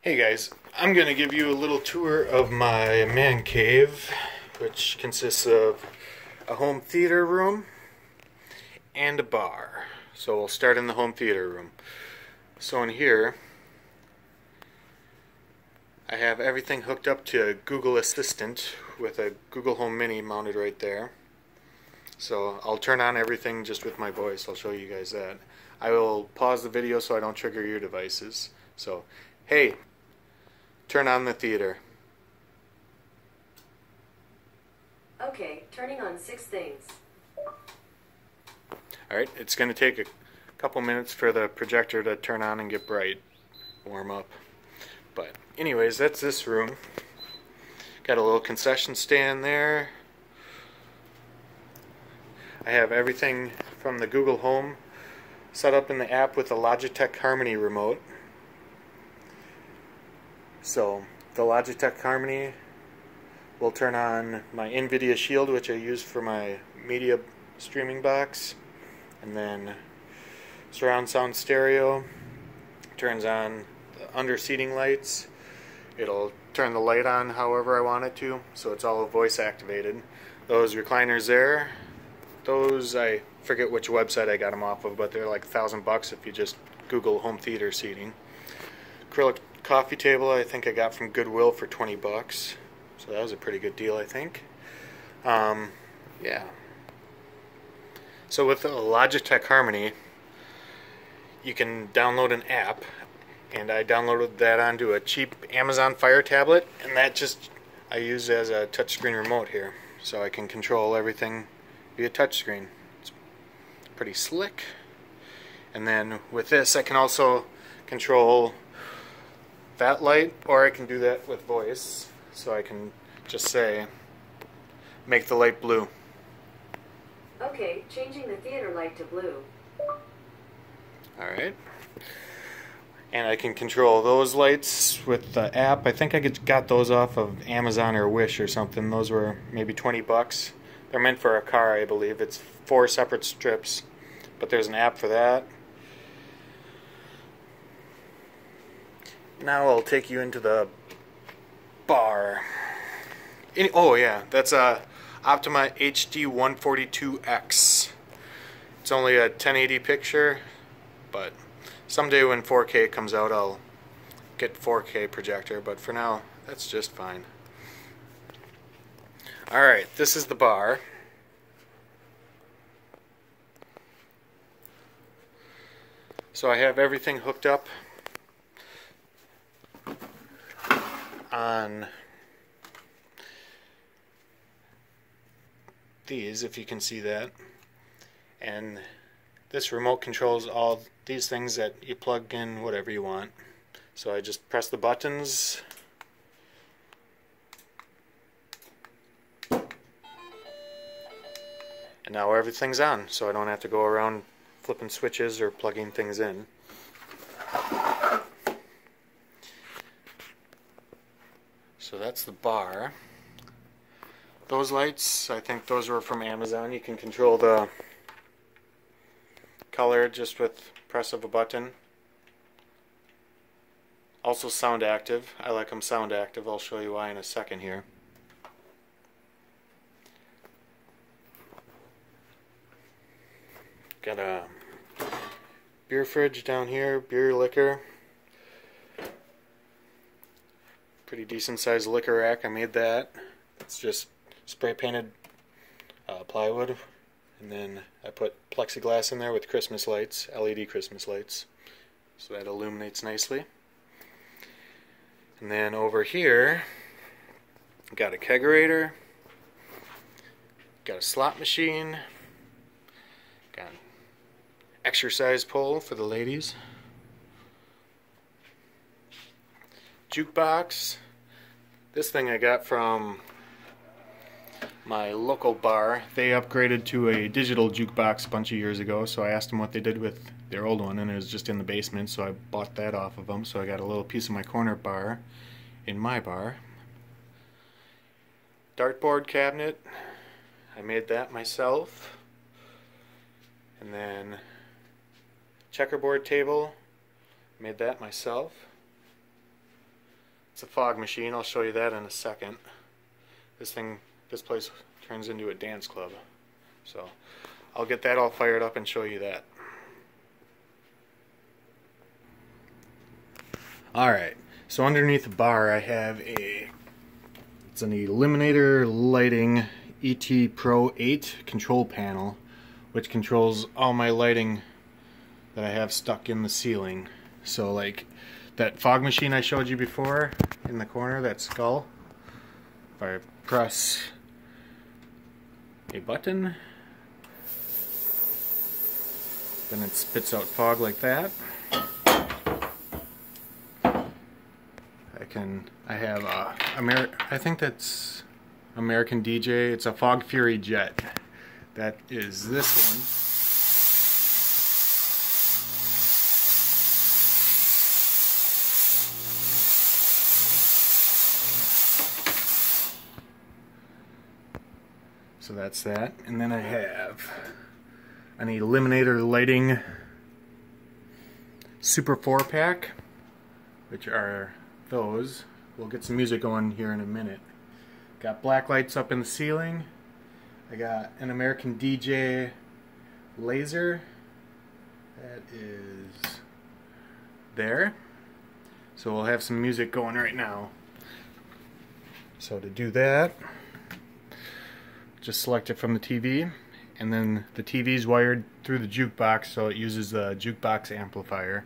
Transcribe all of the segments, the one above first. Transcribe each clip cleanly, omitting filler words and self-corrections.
Hey guys, I'm going to give you a little tour of my man cave, which consists of a home theater room and a bar. So we'll start in the home theater room. So in here, I have everything hooked up to Google Assistant with a Google Home Mini mounted right there. So I'll turn on everything just with my voice. I'll show you guys that. I will pause the video so I don't trigger your devices. So, hey, turn on the theater. Okay, turning on 6 things. Alright, it's going to take a couple minutes for the projector to turn on and get bright, warm up. But anyways, that's this room. Got a little concession stand there. I have everything from the Google Home set up in the app with the Logitech Harmony remote. So the Logitech Harmony will turn on my NVIDIA Shield, which I use for my media streaming box, and then surround sound stereo turns on the under seating lights. It'll turn the light on however I want it to, so it's all voice activated. Those recliners there, those, I forget which website I got them off of, but they're like $1,000 if you just Google home theater seating. Acrylic coffee table I think I got from Goodwill for $20, so that was a pretty good deal, I think. Yeah. So with the Logitech Harmony, you can download an app, and I downloaded that onto a cheap Amazon Fire tablet, and that just I use as a touchscreen remote here, so I can control everything via touchscreen. It's pretty slick. And then with this, I can also control that light, or I can do that with voice. So I can just say, make the light blue. Okay, changing the theater light to blue. Alright. And I can control those lights with the app. I think I got those off of Amazon or Wish or something. Those were maybe $20. They're meant for a car, I believe. It's 4 separate strips, but there's an app for that. Now I'll take you into the bar. Oh yeah, that's a Optima HD 142X. It's only a 1080 picture, but someday when 4K comes out I'll get 4K projector, but for now that's just fine. Alright, this is the bar. So I have everything hooked up on these, if you can see that. And this remote controls all these things that you plug in whatever you want. So I just press the buttons. And now everything's on, so I don't have to go around flipping switches or plugging things in. So that's the bar. Those lights, I think those were from Amazon. You can control the color just with press of a button. Also sound active. I like them sound active. I'll show you why in a second here. Got a beer fridge down here, beer, liquor. Pretty decent sized liquor rack. I made that. It's just spray painted plywood, and then I put plexiglass in there with Christmas lights, LED Christmas lights, so that illuminates nicely. And then over here, got a kegerator, got a slot machine, got an exercise pole for the ladies, jukebox. This thing I got from my local bar. They upgraded to a digital jukebox a bunch of years ago, so I asked them what they did with their old one, and it was just in the basement, so I bought that off of them. So I got a little piece of my corner bar in my bar. Dartboard cabinet, I made that myself. And then checkerboard table, made that myself. It's a fog machine. I'll show you that in a second. This place turns into a dance club. So I'll get that all fired up and show you that. Alright, so underneath the bar I have it's an Eliminator Lighting ET Pro 8 control panel, which controls all my lighting that I have stuck in the ceiling. So like that fog machine I showed you before in the corner, that skull, if I press a button, then it spits out fog like that. I have I think that's American DJ. It's a Fog Fury Jet. That is this one. So that's that. And then I have an Eliminator Lighting Super 4-pack, which are those. We'll get some music going here in a minute. Got black lights up in the ceiling. I got an American DJ laser. That is there. So we'll have some music going right now. So to do that, just select it from the TV, and then the TV is wired through the jukebox, so it uses the jukebox amplifier.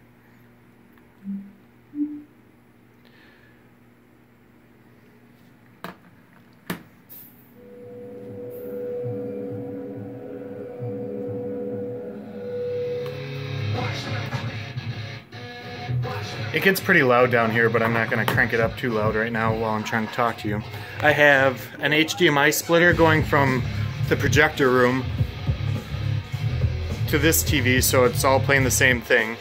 It gets pretty loud down here, but I'm not going to crank it up too loud right now while I'm trying to talk to you. I have an HDMI splitter going from the projector room to this TV, so it's all playing the same thing.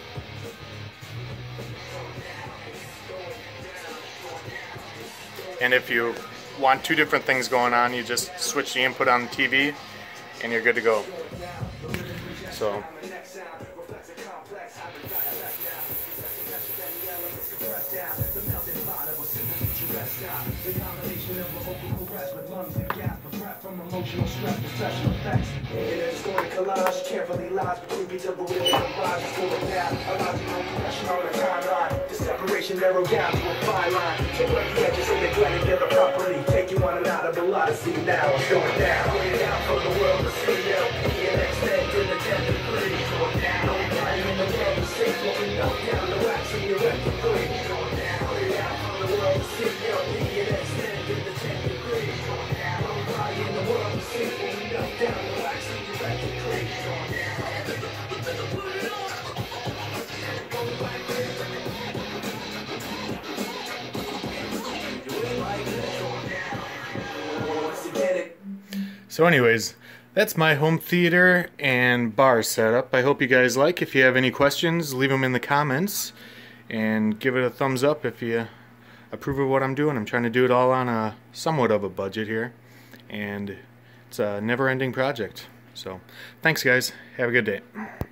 And if you want two different things going on, you just switch the input on the TV and you're good to go. So emotional stress, professional effects. It's going to collage, carefully lies between beats of the will and the vibes. It's going down, allows no compression on the timeline. The separation narrowed down to a fine line. Take away the edges and they blend together properly. Take you on an audible odyssey now. It's going down. Going down for the world to see. LP and extend in the 10th degree. Going down. Nobody in the world to see. Going down the wax and you're at the free. Going down. Going down for the world to see. LP and extend in the 10th degree. Going down. Nobody in the world to see. Going down the wax and you're at the free. Going down. So anyways, that's my home theater and bar setup. I hope you guys like. If you have any questions, leave them in the comments and give it a thumbs up if you approve of what I'm doing. I'm trying to do it all on a somewhat of a budget here, and it's a never-ending project. So thanks guys, have a good day.